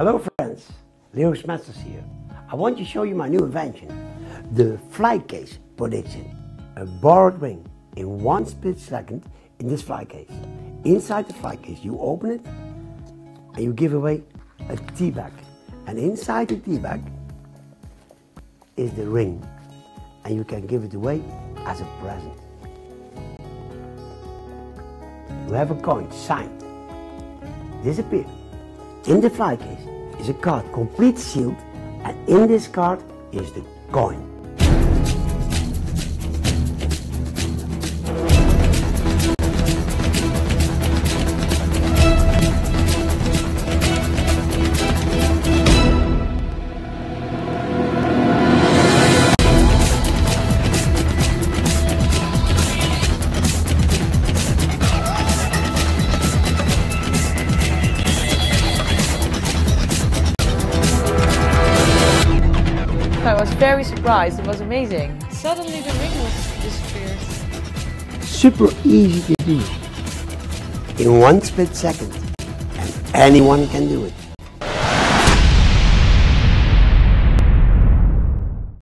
Hello friends, Leo Smetsers here. I want to show you my new invention, the fly case prediction. A borrowed ring in 1 split second in this fly case. Inside the fly case you open it and you give away a tea bag. And inside the tea bag is the ring and you can give it away as a present. You have a coin signed, disappear. In the fly case is a card complete sealed, and in this card is the coin. I was very surprised, it was amazing. Suddenly the ring was disappeared. Super easy to do in 1 split second, and anyone can do it.